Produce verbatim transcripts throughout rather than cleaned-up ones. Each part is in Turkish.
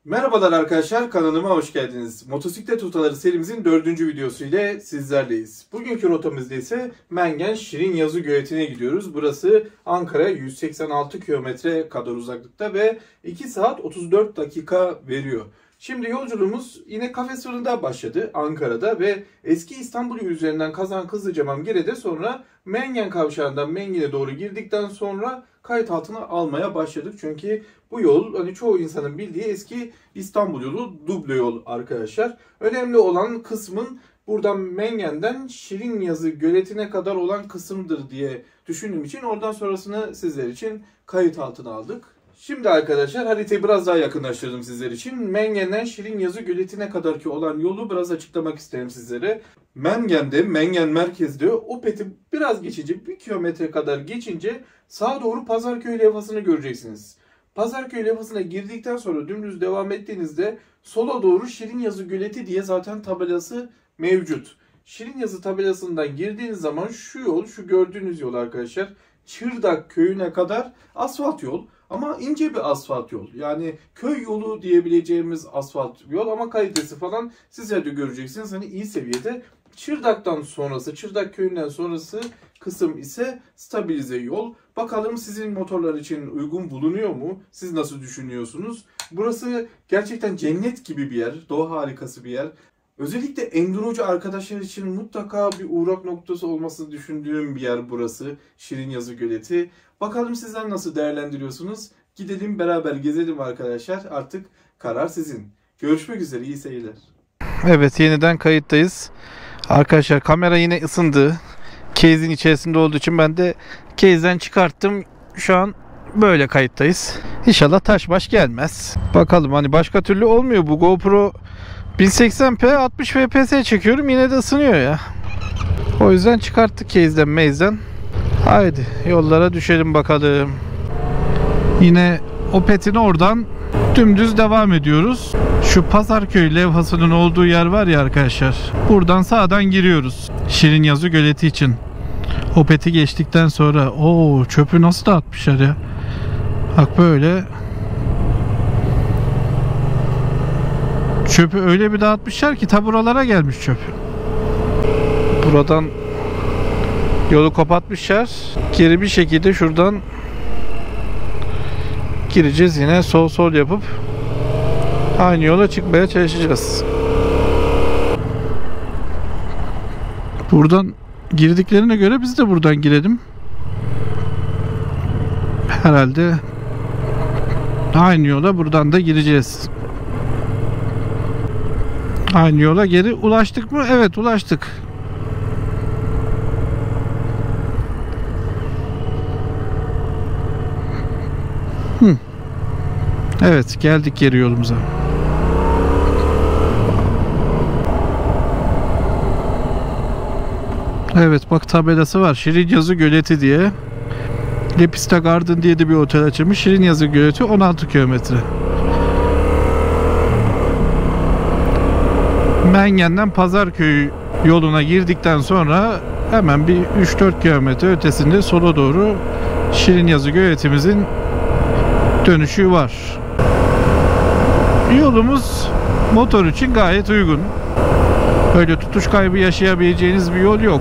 Merhabalar arkadaşlar, kanalıma hoş geldiniz. Motosiklet rotaları serimizin dördüncü videosu ile sizlerleyiz. Bugünkü rotamızda ise Mengen Şirinyazı Göleti'ne gidiyoruz. Burası Ankara'ya yüz seksen altı kilometre kadar uzaklıkta ve iki saat otuz dört dakika veriyor. Şimdi yolculuğumuz yine Kafes Fırın'da başladı Ankara'da ve eski İstanbul üzerinden Kazan Kızılcamam Gire'de sonra Mengen kavşağından Mengen'e doğru girdikten sonra kayıt altına almaya başladık. Çünkü bu yol hani çoğu insanın bildiği eski İstanbul yolu, duble yol arkadaşlar. Önemli olan kısmın buradan Mengen'den Şirinyazı Göleti'ne kadar olan kısımdır diye düşündüğüm için oradan sonrasını sizler için kayıt altına aldık. Şimdi arkadaşlar haritayı biraz daha yakınlaştırdım sizler için. Mengen'den Şirinyazı Göleti'ne kadarki olan yolu biraz açıklamak isterim sizlere. Mengen'de, Mengen merkezde Opet'i biraz geçince, bir kilometre kadar geçince sağa doğru Pazarköy levhasını göreceksiniz. Pazarköy levhasına girdikten sonra dümdüz devam ettiğinizde sola doğru Şirinyazı Göleti diye zaten tabelası mevcut. Şirinyazı tabelasından girdiğiniz zaman şu yol, şu gördüğünüz yol arkadaşlar, Çırdak köyüne kadar asfalt yol. Ama ince bir asfalt yol. Yani köy yolu diyebileceğimiz asfalt yol ama kalitesi falan sizler de göreceksiniz. Hani iyi seviyede. Çırdak'tan sonrası, Çırdak köyünden sonrası kısım ise stabilize yol. Bakalım sizin motorlar için uygun bulunuyor mu? Siz nasıl düşünüyorsunuz? Burası gerçekten cennet gibi bir yer. Doğa harikası bir yer. Özellikle endurocu arkadaşlar için mutlaka bir uğrak noktası olmasını düşündüğüm bir yer burası. Şirinyazı Göleti. Bakalım sizler nasıl değerlendiriyorsunuz? Gidelim beraber gezelim arkadaşlar. Artık karar sizin. Görüşmek üzere, iyi seyirler. Evet, yeniden kayıttayız. Arkadaşlar kamera yine ısındı. Case'in içerisinde olduğu için ben de case'den çıkarttım. Şu an böyle kayıttayız. İnşallah taş baş gelmez. Bakalım, hani başka türlü olmuyor bu GoPro. bin seksen p altmış F P S çekiyorum, yine de ısınıyor ya. O yüzden çıkarttık case'den meyzden. Haydi yollara düşelim bakalım. Yine Opet'in oradan dümdüz devam ediyoruz. Şu Pazarköy levhasının olduğu yer var ya arkadaşlar. Buradan sağdan giriyoruz Şirinyazı Göleti için. Opet'i geçtikten sonra o çöpü nasıl dağıtmışlar ya. Bak böyle. Çöpü öyle bir dağıtmışlar ki ta buralara gelmiş çöp. Buradan yolu kapatmışlar. Geri bir şekilde şuradan gireceğiz, yine sol sol yapıp aynı yola çıkmaya çalışacağız. Buradan girdiklerine göre biz de buradan girelim. Herhalde aynı yola buradan da gireceğiz. Aynı yola geri ulaştık mı? Evet, ulaştık. Hı. Evet, geldik geri yolumuza. Evet, bak tabelası var. Şirinyazı Göleti diye. Lepista Garden diye de bir otel açılmış. Şirinyazı Göleti on altı kilometre. Mengen'den Pazarköy yoluna girdikten sonra hemen bir üç dört kilometre ötesinde sola doğru Şirinyazı Göleti'mizin dönüşü var. Yolumuz motor için gayet uygun. Öyle tutuş kaybı yaşayabileceğiniz bir yol yok.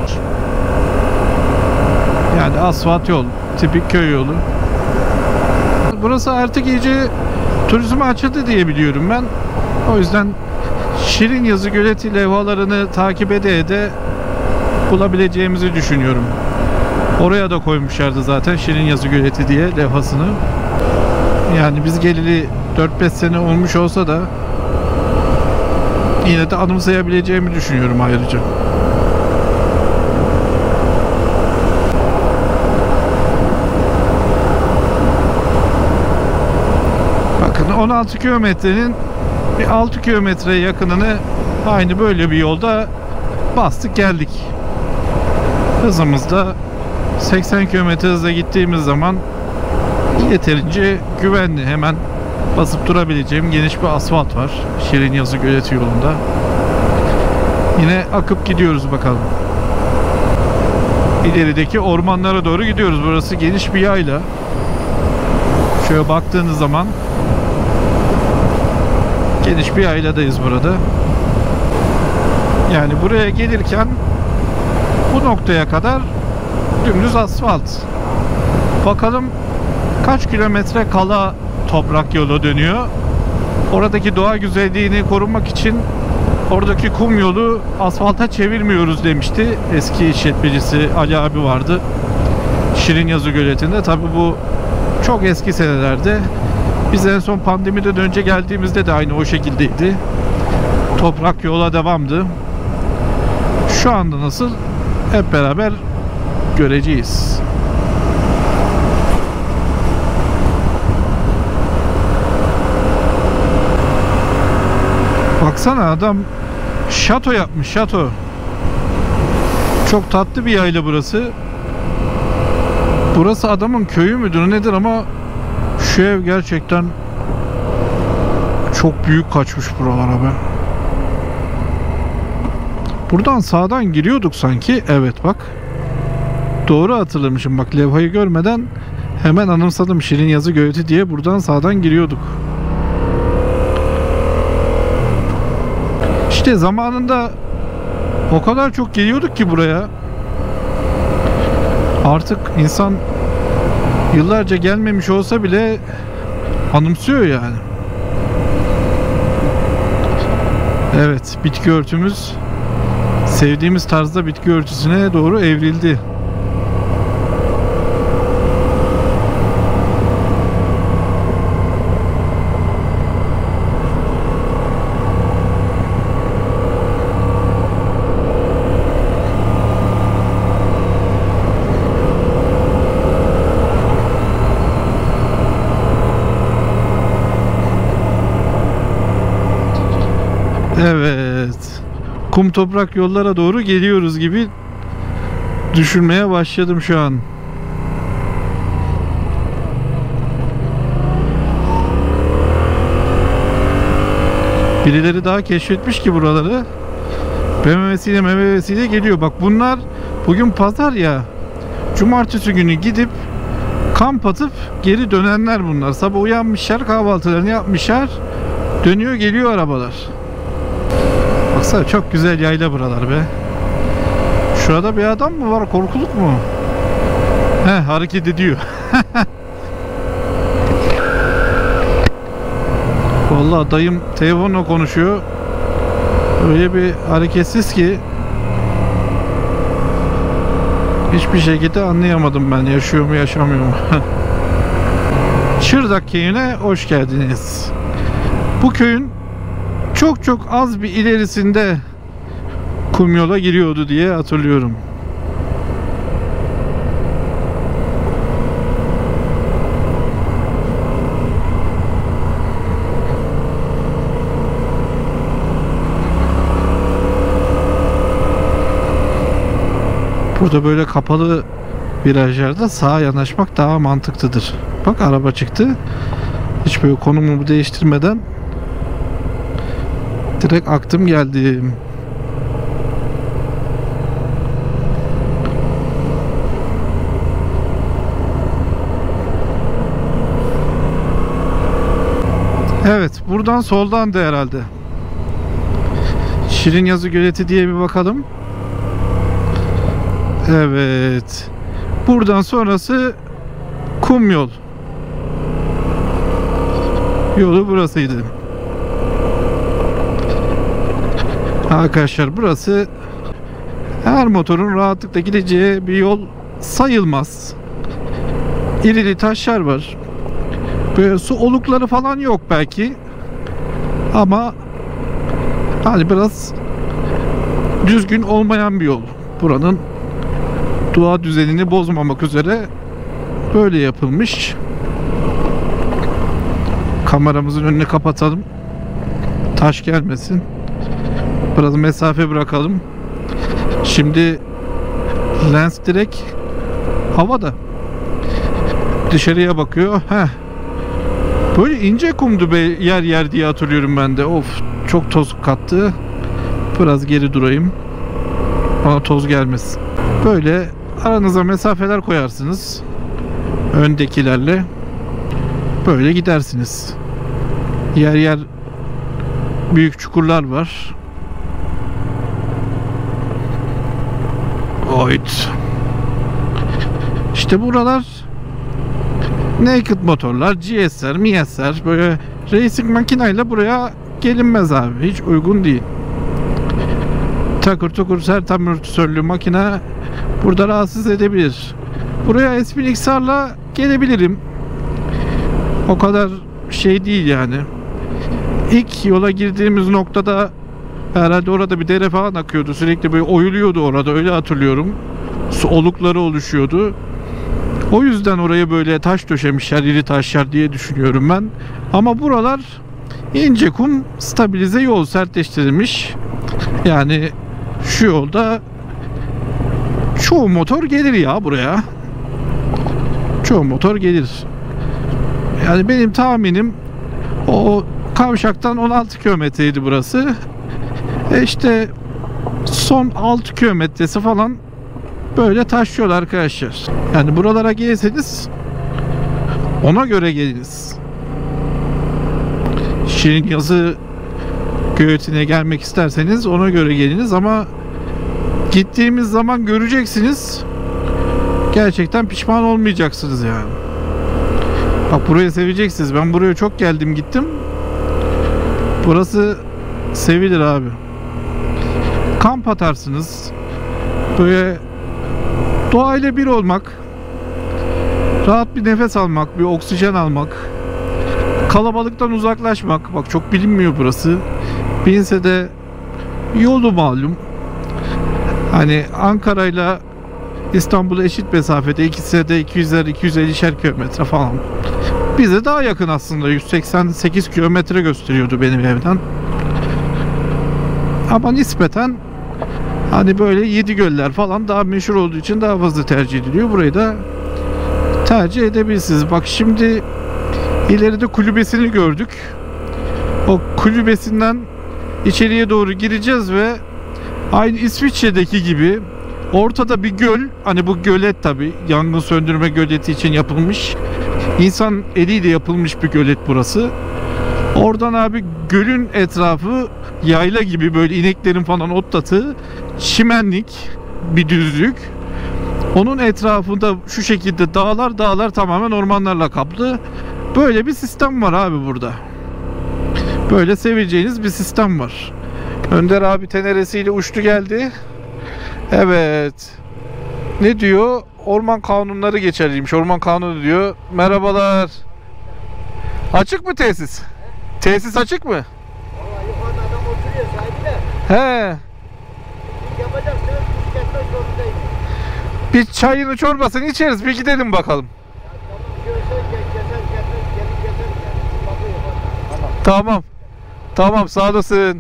Yani asfalt yol, tipik köy yolu. Burası artık iyice turizme açıldı diye biliyorum ben. O yüzden Şirinyazı Göleti levhalarını takip ede ede bulabileceğimizi düşünüyorum. Oraya da koymuşlardı zaten Şirinyazı Göleti diye levhasını. Yani biz geleli dört beş sene olmuş olsa da yine de anımsayabileceğimi düşünüyorum ayrıca. Bakın, on altı kilometrenin bir altı kilometre yakınını aynı böyle bir yolda bastık geldik. Hızımız da seksen kilometre hızla gittiğimiz zaman yeterince güvenli. Hemen basıp durabileceğim geniş bir asfalt var Şirinyazı Göleti yolunda. Yine akıp gidiyoruz bakalım. İlerideki ormanlara doğru gidiyoruz. Burası geniş bir yayla. Şöyle baktığınız zaman Geniş bir yayladayız burada. Yani buraya gelirken bu noktaya kadar dümdüz asfalt. Bakalım kaç kilometre kala toprak yolu dönüyor. Oradaki doğa güzelliğini korumak için oradaki kum yolu asfalta çevirmiyoruz demişti. Eski işletmecisi Ali abi vardı. Şirinyazı Göleti'nde. Tabi bu çok eski senelerde. Biz en son pandemiden önce geldiğimizde de aynı o şekildeydi. Toprak yola devamdı. Şu anda nasıl? Hep beraber göreceğiz. Baksana adam şato yapmış, şato. Çok tatlı bir yayla burası. Burası adamın köyü müdür nedir ama şu ev gerçekten çok büyük kaçmış buralara be. Buradan sağdan giriyorduk sanki. Evet bak. Doğru hatırlamışım bak, levhayı görmeden hemen anımsadım. Şirinyazı Göleti diye buradan sağdan giriyorduk. İşte zamanında o kadar çok geliyorduk ki buraya. Artık insan yıllarca gelmemiş olsa bile anımsıyor yani. Evet, bitki örtümüz sevdiğimiz tarzda bitki örtüsüne doğru evrildi. Evet. Kum toprak yollara doğru geliyoruz gibi düşünmeye başladım şu an. Birileri daha keşfetmiş ki buraları. Memesiyle memesiyle geliyor. Bak bunlar bugün pazar ya. Cumartesi günü gidip kamp atıp geri dönenler bunlar. Sabah uyanmışlar, kahvaltılarını yapmışlar. Dönüyor geliyor arabalar. Baksana çok güzel yayla buralar be. Şurada bir adam mı var? Korkuluk mu? He, hareket ediyor. Vallahi dayım telefonla konuşuyor. Öyle bir hareketsiz ki hiçbir şekilde anlayamadım ben. Yaşıyor mu yaşamıyor mu? Çırdak köyüne hoş geldiniz. Bu köyün çok çok az bir ilerisinde kum yola giriyordu diye hatırlıyorum. Burada böyle kapalı virajlarda sağa yanaşmak daha mantıklıdır. Bak araba çıktı. Hiç böyle konumumu değiştirmeden direkt aktım geldim. Evet, buradan soldan da herhalde. Şirinyazı Göleti diye bir bakalım. Evet. Buradan sonrası kum yol. Yolu burasıydı. Arkadaşlar burası her motorun rahatlıkla gideceği bir yol sayılmaz. İrili taşlar var. Böyle su olukları falan yok belki. Ama hani biraz düzgün olmayan bir yol. Buranın doğa düzenini bozmamak üzere böyle yapılmış. Kameramızın önünü kapatalım. Taş gelmesin. Biraz mesafe bırakalım. Şimdi lens direkt havada. Dışarıya bakıyor. Heh. Böyle ince kumdu be yer yer diye hatırlıyorum ben de. Of, çok toz kattı. Biraz geri durayım. Bana toz gelmesin. Böyle aranıza mesafeler koyarsınız. Öndekilerle. Böyle gidersiniz. Yer yer büyük çukurlar var. Oyt. İşte buralar naked motorlar, G S'ler, M S'ler, böyle racing makinayla buraya gelinmez abi. Hiç uygun değil. Takır tukur sert amortisörlü makine burada rahatsız edebilir. Buraya S bin X R'la gelebilirim. O kadar şey değil yani. İlk yola girdiğimiz noktada herhalde orada bir dere falan akıyordu. Sürekli böyle oyuluyordu orada, öyle hatırlıyorum. Su olukları oluşuyordu. O yüzden oraya böyle taş döşemişler, iri taşlar diye düşünüyorum ben. Ama buralar ince kum, stabilize yol, sertleştirilmiş. Yani şu yolda çoğu motor gelir ya buraya. Çoğu motor gelir. Yani benim tahminim o kavşaktan on altı kilometreydi burası. E işte son altı kilometresi falan böyle taş yol arkadaşlar. Yani buralara gelirseniz ona göre geliniz. Şirin Yazı göğetine gelmek isterseniz ona göre geliniz ama gittiğimiz zaman göreceksiniz. Gerçekten pişman olmayacaksınız yani. Bak burayı seveceksiniz. Ben buraya çok geldim gittim. Burası sevilir abi. Kamp atarsınız. Böyle doğayla bir olmak, rahat bir nefes almak, bir oksijen almak, kalabalıktan uzaklaşmak. Bak çok bilinmiyor burası. Bilinse de yolu malum. Hani Ankara'yla İstanbul'a eşit mesafede, ikisi de iki yüzer iki yüz ellişer kilometre falan. Bize daha yakın aslında, yüz seksen sekiz kilometre gösteriyordu benim evden. Ama nispeten hani böyle Yedigöller falan daha meşhur olduğu için daha fazla tercih ediliyor. Burayı da tercih edebilirsiniz. Bak şimdi ileride kulübesini gördük. O kulübesinden içeriye doğru gireceğiz ve aynı İsviçre'deki gibi ortada bir göl. Hani bu gölet tabi yangın söndürme göleti için yapılmış. İnsan eliyle yapılmış bir gölet burası. Oradan abi gölün etrafı yayla gibi, böyle ineklerin falan otlatı, çimenlik bir düzlük. Onun etrafında şu şekilde dağlar dağlar tamamen ormanlarla kaplı. Böyle bir sistem var abi burada. Böyle seveceğiniz bir sistem var. Önder abi teneresiyle uçtu geldi. Evet. Ne diyor? Orman kanunları geçerliymiş. Orman kanunu diyor. Merhabalar. Açık mı tesis? Tesis açık mı? Vallahi yukarıda adam oturuyor sahibi de. He. Yapacaksanız biz kesmek zorundayız. Bir çayını çorbasını içeriz. Bir gidelim bakalım. Ya tamam diyorsan gel keser keser gelin keser yani. Bakıyor. Tamam. Tamam. Tamam sağ olasın.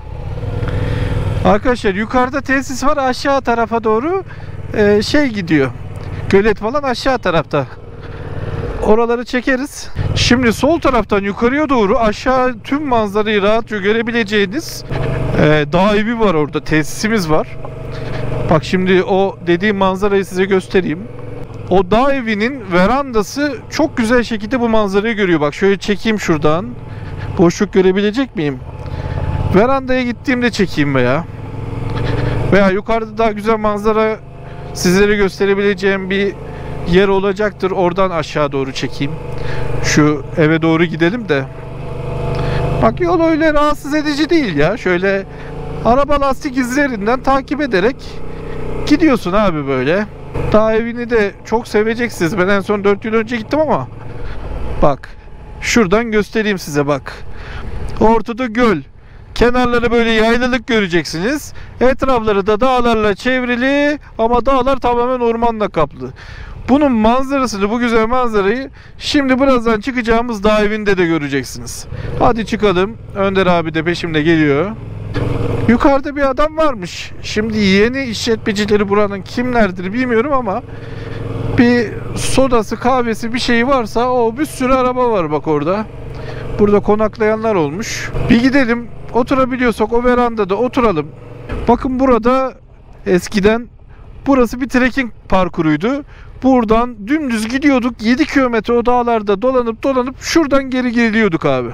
Arkadaşlar yukarıda tesis var, aşağı tarafa doğru e, şey gidiyor. Gölet falan aşağı tarafta. Oraları çekeriz. Şimdi sol taraftan yukarıya doğru aşağı tüm manzarayı rahatça görebileceğiniz e, dağ evi var orada. Tesisimiz var. Bak şimdi o dediğim manzarayı size göstereyim. O dağ evinin verandası çok güzel şekilde bu manzarayı görüyor. Bak şöyle çekeyim şuradan. Boşluk görebilecek miyim? Verandaya gittiğimde çekeyim veya veya yukarıda daha güzel manzara sizlere gösterebileceğim bir yer olacaktır. Oradan aşağı doğru çekeyim. Şu eve doğru gidelim de. Bak yol öyle rahatsız edici değil ya. Şöyle araba lastik izlerinden takip ederek gidiyorsun abi böyle. Dağ evini de çok seveceksiniz. Ben en son dört yıl önce gittim ama bak şuradan göstereyim size bak. Ortada göl. Kenarları böyle yaylalık göreceksiniz. Etrafları da dağlarla çevrili ama dağlar tamamen ormanla kaplı. Bunun manzarasını, bu güzel manzarayı şimdi birazdan çıkacağımız dağ evinde de göreceksiniz. Hadi çıkalım. Önder abi de peşimde geliyor. Yukarıda bir adam varmış. Şimdi yeni işletmecileri buranın kimlerdir bilmiyorum ama bir sodası, kahvesi bir şeyi varsa o bir sürü araba var bak orada. Burada konaklayanlar olmuş. Bir gidelim. Oturabiliyorsak o verandada oturalım. Bakın burada eskiden burası bir trekking parkuruydu. Buradan dümdüz gidiyorduk. yedi kilometre o dağlarda dolanıp dolanıp şuradan geri geliyorduk abi.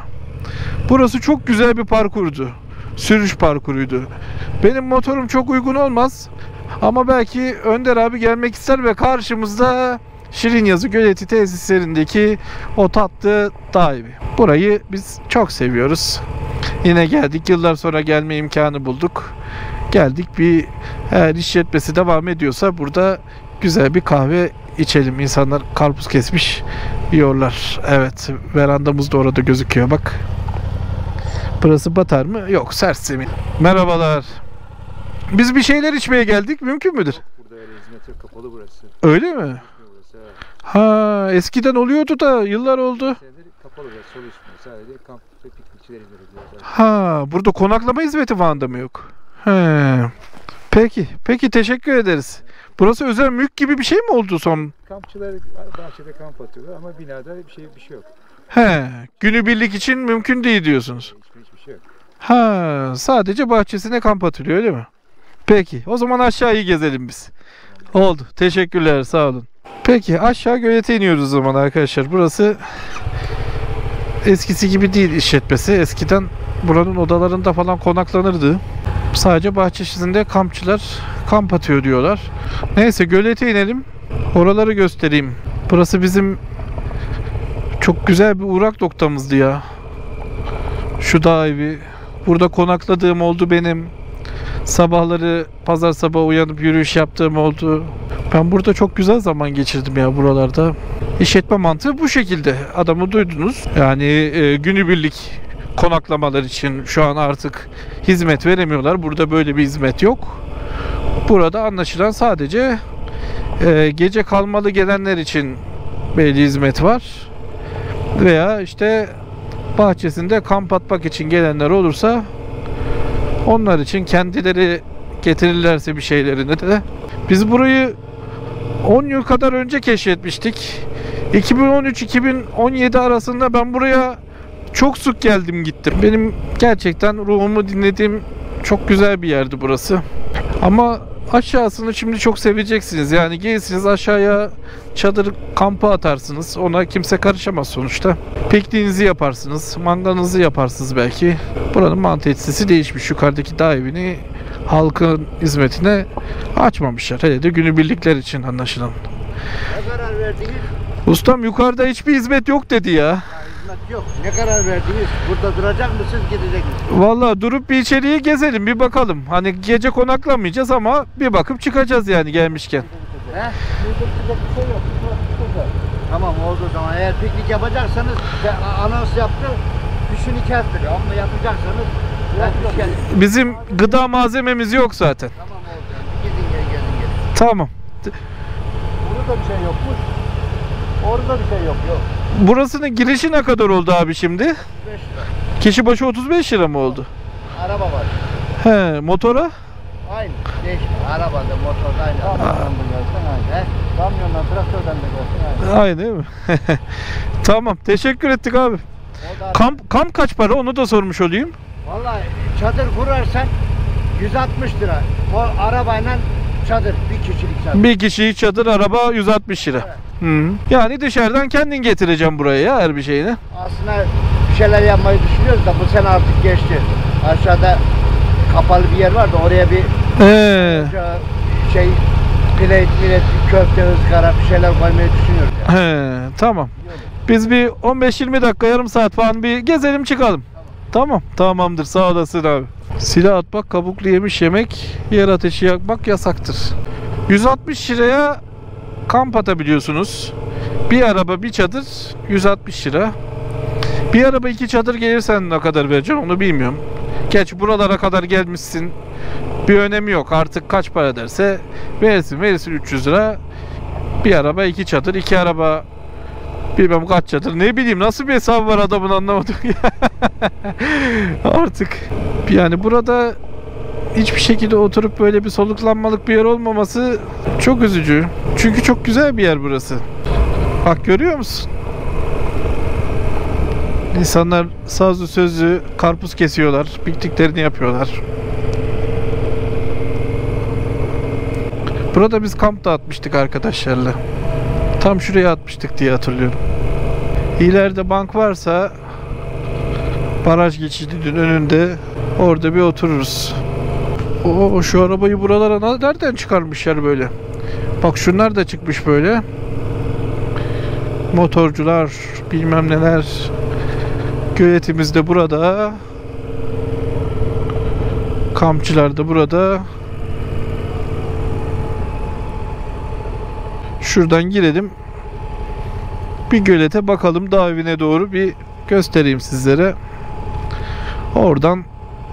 Burası çok güzel bir parkurdu. Sürüş parkuruydu. Benim motorum çok uygun olmaz. Ama belki Önder abi gelmek ister ve karşımızda Şirinyazı Göleti tesislerindeki o tatlı dağ evi. Burayı biz çok seviyoruz. Yine geldik. Yıllar sonra gelme imkanı bulduk. Geldik, bir eğer işletmesi devam ediyorsa burada güzel bir kahve içelim. İnsanlar karpuz kesmiş yiyorlar. Evet, verandamız da orada gözüküyor bak. Burası batar mı? Yok, sert zemin. Merhabalar. Biz bir şeyler içmeye geldik. Mümkün müdür? Burada öyle hizmet yok, kapalı burası. Öyle mi? Burası evet. Ha, eskiden oluyordu da yıllar oldu. Senedir kapalı burası, çalışmıyor. Sadece kamp ve piknikçiler hizmet ediyor zaten. Ha, burada konaklama hizmeti falan da mı yok? He. Peki, peki teşekkür ederiz. Burası özel mülk gibi bir şey mi oldu son? Kampçılar bahçede kamp atıyorlar ama binada bir şey bir şey yok. He, günübirlik için mümkün değil diyorsunuz. Hiçbir, hiçbir şey yok. Ha, sadece bahçesine kamp atılıyor öyle mi? Peki, o zaman aşağıyı gezelim biz. Oldu. Teşekkürler, sağ olun. Peki, aşağı gölete iniyoruz o zaman arkadaşlar. Burası eskisi gibi değil işletmesi. Eskiden buranın odalarında falan konaklanırdı. Sadece bahçesinde kampçılar kamp atıyor diyorlar. Neyse, gölete inelim. Oraları göstereyim. Burası bizim çok güzel bir uğrak noktamızdı ya. Şu dağ evi. Burada konakladığım oldu benim. Sabahları pazar sabahı uyanıp yürüyüş yaptığım oldu. Ben burada çok güzel zaman geçirdim ya buralarda. İşletme mantığı bu şekilde. Adamı duydunuz. Yani e, günübirlik konaklamalar için şu an artık hizmet veremiyorlar. Burada böyle bir hizmet yok. Burada anlaşılan sadece e, gece kalmalı gelenler için belli hizmet var. Veya işte bahçesinde kamp atmak için gelenler olursa onlar için kendileri getirirlerse bir şeylerini de. Biz burayı on yıl kadar önce keşfetmiştik. iki bin on üç iki bin on yedi arasında ben buraya çok sık geldim gittim. Benim gerçekten ruhumu dinlediğim çok güzel bir yerdi burası. Ama aşağısını şimdi çok seveceksiniz. Yani gelirsiniz aşağıya, çadır kampı atarsınız. Ona kimse karışamaz sonuçta. Pikniğinizi yaparsınız. Mangalınızı yaparsınız belki. Buranın mantalitesi değişmiş. Yukarıdaki dağ evini halkın hizmetine açmamışlar. Hele de günübirlikler için anlaşılan. Ne karar verdiniz? Ustam yukarıda hiçbir hizmet yok dedi ya. Ha, hizmet yok. Ne karar verdiniz? Burada duracak mısınız, gidecek misiniz? Vallahi durup bir içeriye gezelim, bir bakalım. Hani gece konaklamayacağız ama bir bakıp çıkacağız yani gelmişken. He? Burada bir şey yok. Tamam, olduğu zaman eğer piknik yapacaksanız ben anons yaptı. Düşün iki hafta. Ama yapacaksanız ben düşün. Bizim gıda malzememiz yok zaten. Tamam, oldu. Gidin geri gelin geri. Tamam. Burada bir şey yokmuş. Orada bir şey yok. Yok. Burasının girişi ne kadar oldu abi şimdi? beş lira. Kişi başı otuz beş lira mı oldu? Araba var. He, motora? Aynı. Değişmiyor. Arabada, motorda aynı. Kamyondan da gelsen aynı. He? Kamyondan, traktörden de gelsen aynı. Aynı değil mi? Tamam. Teşekkür ettik abi. O da- Kamp, kamp kaç para? Onu da sormuş olayım. Vallahi çadır kurarsan yüz altmış lira. O arabayla çadır, bir kişilik çadır. Bir kişi çadır, araba yüz altmış lira. Hı. Yani dışarıdan kendin getireceğim buraya ya her bir şeyini. Aslında bir şeyler yapmayı düşünüyoruz da bu sene artık geçti. Aşağıda kapalı bir yer var da oraya bir Ee, şey plate, millet, köfte, ızgara bir şeyler koymayı düşünüyoruz. Yani. he, tamam. Biz bir on beş yirmi dakika, yarım saat falan bir gezelim çıkalım. Tamam. Tamamdır. Sağ olasın abi. Silah atmak, kabuklu yemiş yemek, yer ateşi yakmak yasaktır. yüz altmış liraya kamp atabiliyorsunuz. Bir araba, bir çadır yüz altmış lira. Bir araba iki çadır gelirsen ne kadar vereceksin onu bilmiyorum. Geç buralara kadar gelmişsin. Bir önemi yok. Artık kaç para derse verirsin. Verirsin üç yüz lira. Bir araba iki çadır. iki araba bilmem kaç çadır. Ne bileyim nasıl bir hesabı var adamın anlamadım. Artık yani burada hiçbir şekilde oturup böyle bir soluklanmalık bir yer olmaması çok üzücü. Çünkü çok güzel bir yer burası. Bak görüyor musun? İnsanlar sazlı sözlü karpuz kesiyorlar. Pikniklerini yapıyorlar. Burada biz kamp da atmıştık arkadaşlarla. Tam şuraya atmıştık diye hatırlıyorum. İleride bank varsa Baraj geçidinin önünde. Orada bir otururuz. Oo, şu arabayı buralara nereden çıkarmışlar böyle? Bak şunlar da çıkmış böyle. Motorcular, bilmem neler. Göletimiz de burada. Kampçılar da burada. Şuradan girelim. Bir gölete bakalım, dağ evine doğru bir göstereyim sizlere. Oradan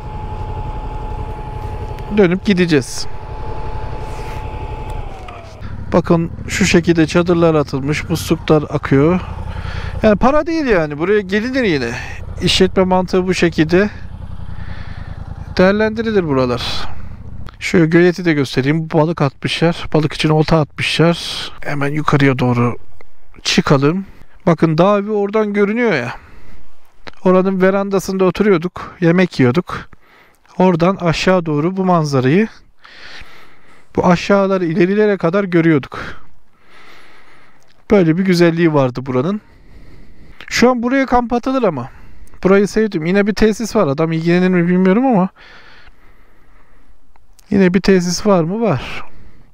dönüp gideceğiz. Bakın şu şekilde çadırlar atılmış, musluklar akıyor. Yani para değil yani, buraya gelinir yine. İşletme mantığı bu şekilde değerlendirilir buralar. Şöyle göleti de göstereyim. Balık atmışlar. Balık için olta atmışlar. Hemen yukarıya doğru çıkalım. Bakın dağ evi oradan görünüyor ya. Oranın verandasında oturuyorduk. Yemek yiyorduk. Oradan aşağı doğru bu manzarayı, bu aşağıları ilerilere kadar görüyorduk. Böyle bir güzelliği vardı buranın. Şu an buraya kamp atılır ama. Burayı sevdim. Yine bir tesis var. Adam ilgilenir mi bilmiyorum ama. Yine bir tesis var mı? Var.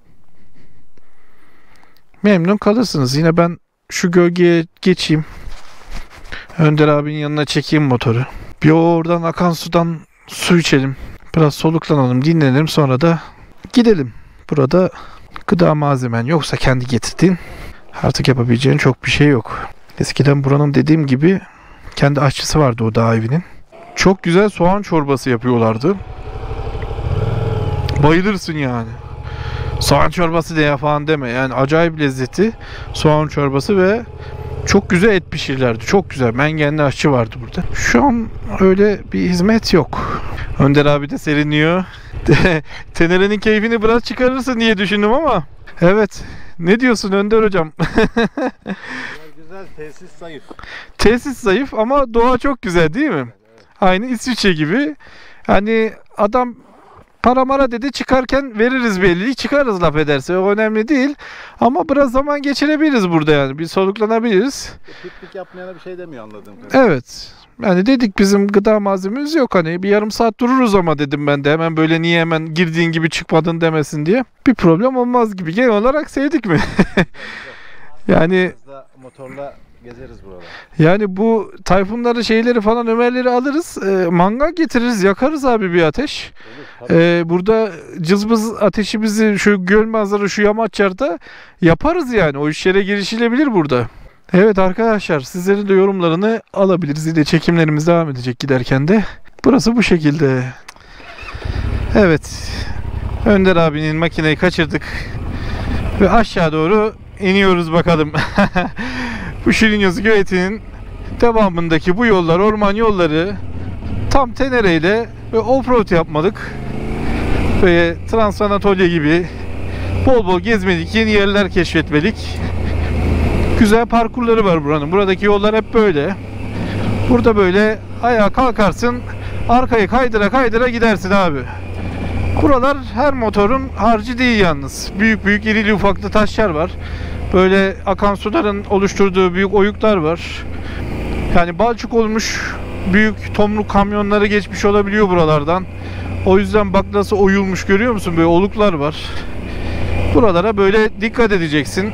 Memnun kalırsınız. Yine ben şu gölgeye geçeyim. Önder abinin yanına çekeyim motoru. Bir oradan akan sudan su içelim. Biraz soluklanalım, dinlenelim. Sonra da gidelim. Burada gıda malzemen yoksa kendi getirdin. Artık yapabileceğin çok bir şey yok. Eskiden buranın dediğim gibi kendi aşçısı vardı o dağ evinin. Çok güzel soğan çorbası yapıyorlardı. Bayılırsın yani. Soğan çorbası de ya falan deme. Yani acayip lezzeti soğan çorbası ve çok güzel et pişirirlerdi. Çok güzel. Mengenli aşçı vardı burada. Şu an öyle bir hizmet yok. Önder abi de serinliyor. Tenere'nin keyfini biraz çıkarırsın diye düşündüm ama. Evet. Ne diyorsun Önder hocam? Güzel, tesis zayıf. Tesis zayıf ama doğa çok güzel değil mi? Aynı İsviçre gibi. Hani adam para mara dedi, çıkarken veririz belli. Çıkarız laf ederse, o önemli değil. Ama biraz zaman geçirebiliriz burada yani. Bir soluklanabiliriz. Piknik yapmayana bir şey demiyor anladığım kadarıyla. Evet. Yani dedik bizim gıda malzememiz yok, hani bir yarım saat dururuz ama dedim ben de, hemen böyle niye hemen girdiğin gibi çıkmadın demesin diye. Bir problem olmaz gibi. Genel olarak sevdik mi? Yani motorla gezeriz buralar. Yani bu Tayfunları, şeyleri falan, Ömerleri alırız. E, mangal getiririz, yakarız abi bir ateş. E, burada cızbız ateşimizi şu göl manzara, şu yamaçlarda yaparız yani. O işlere girişilebilir burada. Evet arkadaşlar, sizlerin de yorumlarını alabiliriz. Yine çekimlerimiz devam edecek giderken de. Burası bu şekilde. Evet. Önder abinin makineyi kaçırdık. Ve aşağı doğru iniyoruz bakalım. Bu Şirin Göleti'nin devamındaki bu yollar, orman yolları tam Tenere ile ve offroad yapmadık. Ve Trans Anatolia gibi bol bol gezmedik, yeni yerler keşfetmedik. Güzel parkurları var buranın. Buradaki yollar hep böyle. Burada böyle ayağa kalkarsın, arkayı kaydıra kaydıra gidersin abi. Buralar her motorun harcı değil yalnız. Büyük büyük irili ufaklı taşlar var. Böyle akan suların oluşturduğu büyük oyuklar var. Yani balçık olmuş büyük tomruk kamyonları geçmiş olabiliyor buralardan. O yüzden bak nasıl oyulmuş, görüyor musun? Böyle oluklar var. Buralara böyle dikkat edeceksin.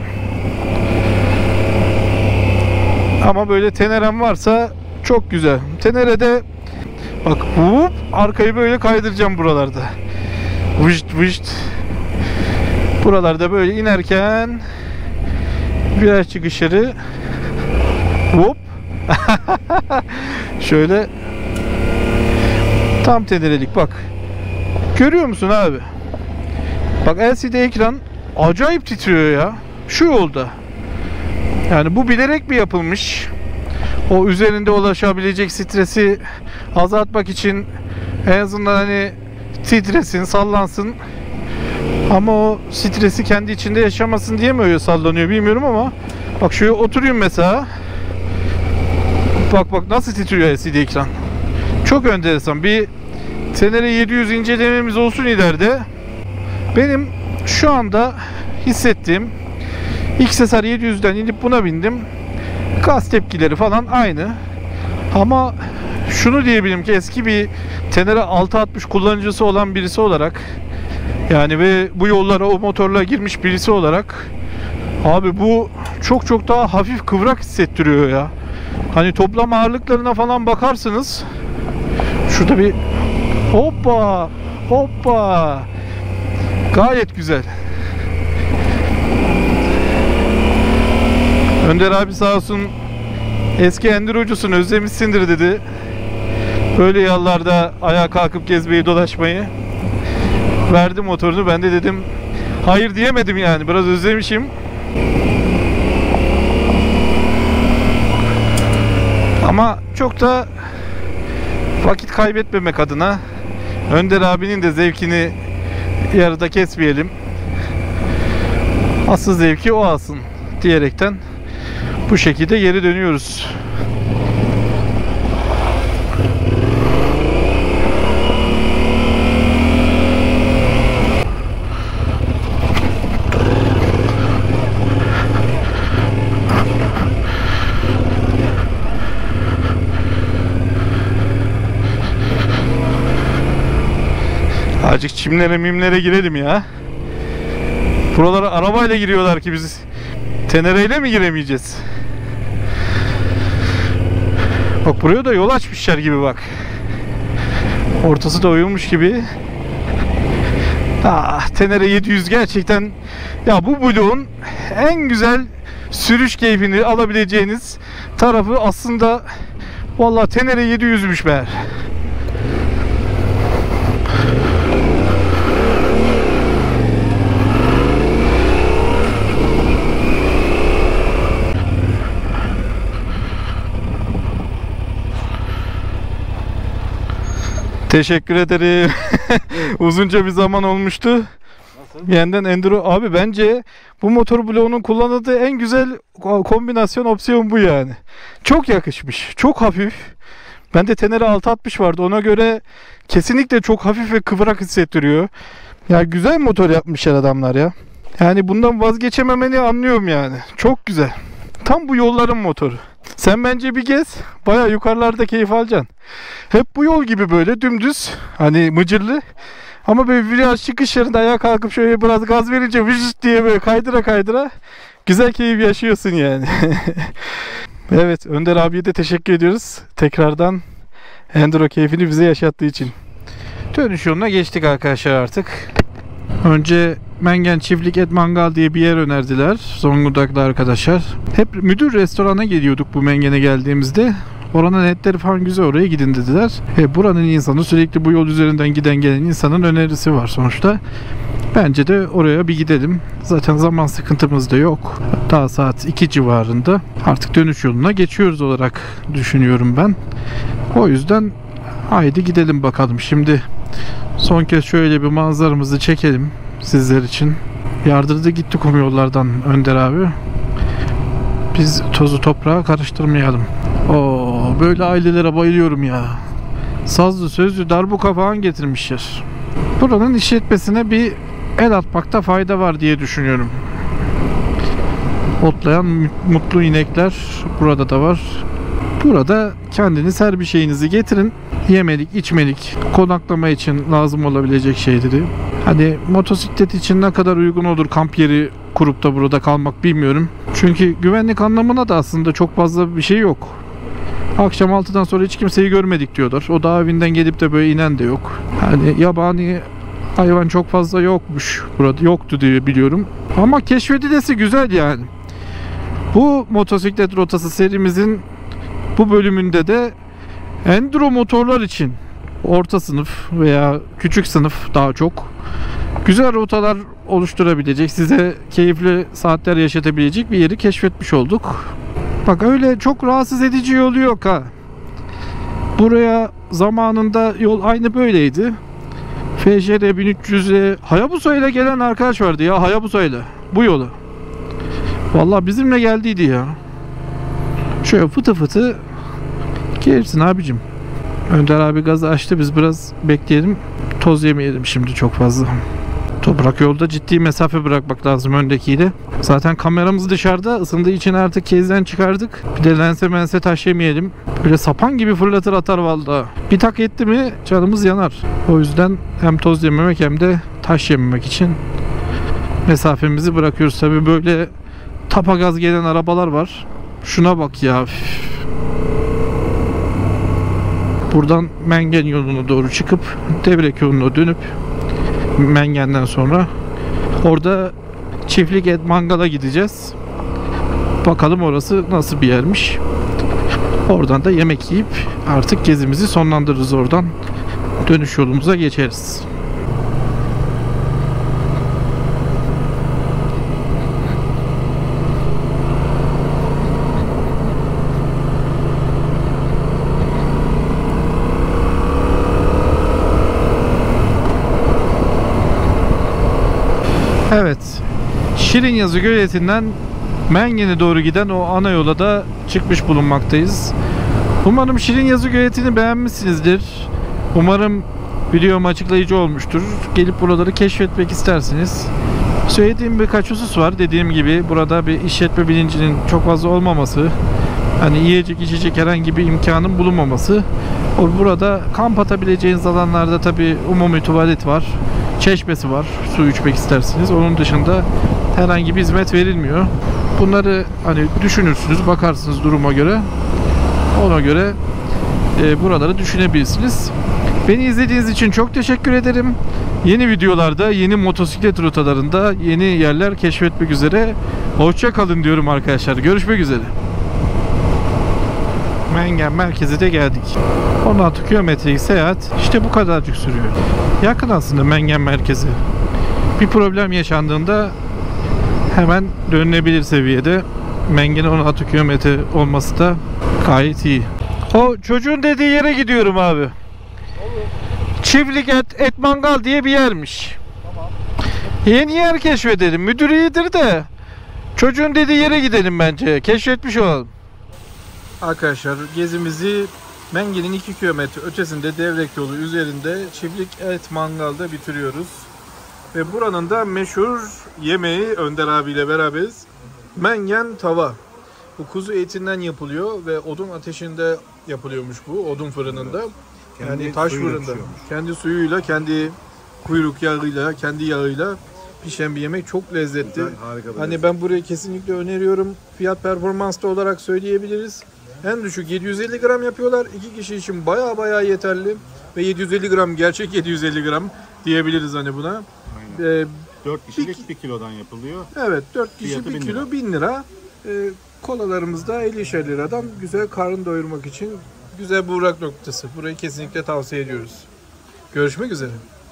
Ama böyle Tenerem varsa çok güzel. Tenere'de bak hop, arkayı böyle kaydıracağım buralarda. Vışt vışt. Buralarda böyle inerken biraz çıkışları hop. Şöyle tam Tenerelik bak. Görüyor musun abi? Bak L C D ekran acayip titriyor ya. Şu yolda. Yani bu bilerek mi yapılmış? O üzerinde ulaşabilecek stresi azaltmak için en azından hani titresin, sallansın. Ama o stresi kendi içinde yaşamasın diye mi öyle sallanıyor bilmiyorum ama bak şöyle oturayım mesela. Bak bak nasıl titriyor L C D ekran. Çok enteresan. Bir Tenere yedi yüz incelememiz olsun ileride. Benim şu anda hissettiğim, X S R yedi yüzden inip buna bindim. Gaz tepkileri falan aynı. Ama şunu diyebilirim ki eski bir Tenere altı altmış kullanıcısı olan birisi olarak, yani ve bu yollara o motorla girmiş birisi olarak, abi bu çok çok daha hafif, kıvrak hissettiriyor ya. Hani toplam ağırlıklarına falan bakarsınız. Şurada bir hoppa hoppa, gayet güzel. Önder abi sağ olsun, eski endurocusun, özlemişsindir dedi. Böyle yollarda ayağa kalkıp gezmeyi, dolaşmayı. Verdi motorunu, ben de dedim hayır diyemedim, yani biraz özlemişim. Ama çok da vakit kaybetmemek adına Önder abinin de zevkini yarıda kesmeyelim. Asıl zevki o alsın diyerekten bu şekilde geri dönüyoruz. Azıcık çimlere mimlere girelim ya. Buralara arabayla giriyorlar ki biz Tenere'yle mi giremeyeceğiz? Bak buraya da yol açmışlar gibi bak. Ortası da oyulmuş gibi. Ah, Tenere yedi yüz gerçekten, ya bu bloğun en güzel sürüş keyfini alabileceğiniz tarafı aslında vallahi Tenere yedi yüzmüş be. Teşekkür ederim. Uzunca bir zaman olmuştu. Nasıl? Yeniden enduro. Abi bence bu motor bloğunun kullanıldığı en güzel kombinasyon, opsiyon bu yani. Çok yakışmış. Çok hafif. Bende Tenere altı altmış vardı. Ona göre kesinlikle çok hafif ve kıvrak hissettiriyor. Ya güzel motor yapmışlar adamlar ya. Yani bundan vazgeçememeni anlıyorum yani. Çok güzel. Tam bu yolların motoru. Sen bence bir gez. Baya yukarılarda keyif alacaksın. Hep bu yol gibi böyle dümdüz. Hani mıcırlı. Ama böyle viraj çıkışlarında ayağa kalkıp şöyle biraz gaz verince vıcıt diye böyle kaydıra kaydıra güzel keyif yaşıyorsun yani. Evet, Önder abiye de teşekkür ediyoruz. Tekrardan enduro keyfini bize yaşattığı için. Dönüş yoluna geçtik arkadaşlar artık. Önce Mengen Çiftlik Et Mangal diye bir yer önerdiler Zonguldaklı arkadaşlar. Hep müdür restorana geliyorduk bu Mengen'e geldiğimizde. Oranın etleri falan güzel, oraya gidin dediler. E, buranın insanı, sürekli bu yol üzerinden giden gelen insanın önerisi var sonuçta. Bence de oraya bir gidelim. Zaten zaman sıkıntımız da yok. Daha saat iki civarında. Artık dönüş yoluna geçiyoruz olarak düşünüyorum ben. O yüzden haydi gidelim bakalım. Şimdi son kez şöyle bir manzaramızı çekelim sizler için. Yardırdı gitti kum yollardan Önder abi. Biz tozu toprağa karıştırmayalım. Oo, böyle ailelere bayılıyorum ya. Sazlı sözlü darbuka falan getirmişler. Buranın işletmesine bir el atmakta fayda var diye düşünüyorum. Otlayan mutlu inekler burada da var. Burada kendiniz her bir şeyinizi getirin. Yemelik, içmelik, konaklama için lazım olabilecek şeyleri. Hani motosiklet için ne kadar uygun olur kamp yeri kurup da burada kalmak bilmiyorum. Çünkü güvenlik anlamına da aslında çok fazla bir şey yok. Akşam altıdan sonra hiç kimseyi görmedik diyorlar. O dağ evinden gelip de böyle inen de yok. Hani yabani hayvan çok fazla yokmuş. Burada yoktu diye biliyorum. Ama keşfedilesi güzel yani. Bu motosiklet rotası serimizin bu bölümünde de enduro motorlar için orta sınıf veya küçük sınıf daha çok güzel rotalar oluşturabilecek, size keyifli saatler yaşatabilecek bir yeri keşfetmiş olduk. Bak öyle çok rahatsız edici yolu yok ha. Buraya zamanında yol aynı böyleydi. F J R bin üç yüz'e Hayabusa ile gelen arkadaş vardı ya, Hayabusa ile bu yolu. Vallahi bizimle geldiydi ya. Şöyle fıtı fıtı gelirsin abicim. Önder abi gazı açtı, biz biraz bekleyelim. Toz yemeyelim şimdi çok fazla. Toprak yolda ciddi mesafe bırakmak lazım öndekiyle. Zaten kameramız dışarıda ısındığı için artık case'den çıkardık. Bir de lense mense taş yemeyelim. Böyle sapan gibi fırlatır atar vallahi. Bir tak etti mi canımız yanar. O yüzden hem toz yememek hem de taş yememek için mesafemizi bırakıyoruz. Tabi böyle tapagaz gelen arabalar var. Şuna bak ya. Buradan Mengen yoluna doğru çıkıp Devrek yoluna dönüp Mengen'den sonra orada Çiftlik Et Mangal'a gideceğiz. Bakalım orası nasıl bir yermiş. Oradan da yemek yiyip artık gezimizi sonlandırırız oradan. Dönüş yolumuza geçeriz. Evet, Şirinyazı Göleti'nden Mengen'e doğru giden o ana yola da çıkmış bulunmaktayız. Umarım Şirinyazı Göleti'ni beğenmişsinizdir. Umarım videom açıklayıcı olmuştur. Gelip buraları keşfetmek istersiniz. Söylediğim birkaç husus var. Dediğim gibi burada bir işletme bilincinin çok fazla olmaması, hani yiyecek içecek herhangi bir imkanın bulunmaması. O burada kamp atabileceğiniz alanlarda tabi umumi tuvalet var. Çeşmesi var, su içmek istersiniz. Onun dışında herhangi bir hizmet verilmiyor. Bunları hani düşünürsünüz, bakarsınız duruma göre. Ona göre e, buraları düşünebilirsiniz. Beni izlediğiniz için çok teşekkür ederim. Yeni videolarda, yeni motosiklet rotalarında yeni yerler keşfetmek üzere. Hoşça kalın diyorum arkadaşlar. Görüşmek üzere. Mengen merkeze de geldik. on altı kilometrelik seyahat işte bu kadarcık sürüyor. Yakın aslında Mengen merkezi. Bir problem yaşandığında hemen dönülebilir seviyede. Mengen'e on altı kilometre olması da gayet iyi. O çocuğun dediği yere gidiyorum abi. Çiftlik Et, Et Mangal diye bir yermiş. Tamam. Yeni yer keşfedelim. Müdür iyidir de çocuğun dediği yere gidelim bence. Keşfetmiş olalım. Arkadaşlar gezimizi Mengen'in iki kilometre ötesinde Devrek yolu üzerinde Çiftlik Et Mangal'da bitiriyoruz. Ve buranın da meşhur yemeği Önder abiyle beraberiz. Mengen tava. Bu kuzu etinden yapılıyor ve odun ateşinde yapılıyormuş bu. Odun fırınında. Yani taş fırında. Kendi suyuyla, kendi kuyruk yağıyla, kendi yağıyla pişen bir yemek. Çok lezzetli. Güzel, harika bir hani lezzet. ben burayı kesinlikle öneriyorum. Fiyat performanslı olarak söyleyebiliriz. En düşük yedi yüz elli gram yapıyorlar. İki kişi için baya baya yeterli. Ve yedi yüz elli gram, gerçek yedi yüz elli gram diyebiliriz hani buna. Ee, dört kişilik bir kilodan yapılıyor. evet, dört kişi Fiyatı bir bin kilo lira. bin lira. Ee, kolalarımız da ellişer liradan güzel karın doyurmak için güzel bir uğrak noktası. Burayı kesinlikle tavsiye ediyoruz. Görüşmek üzere.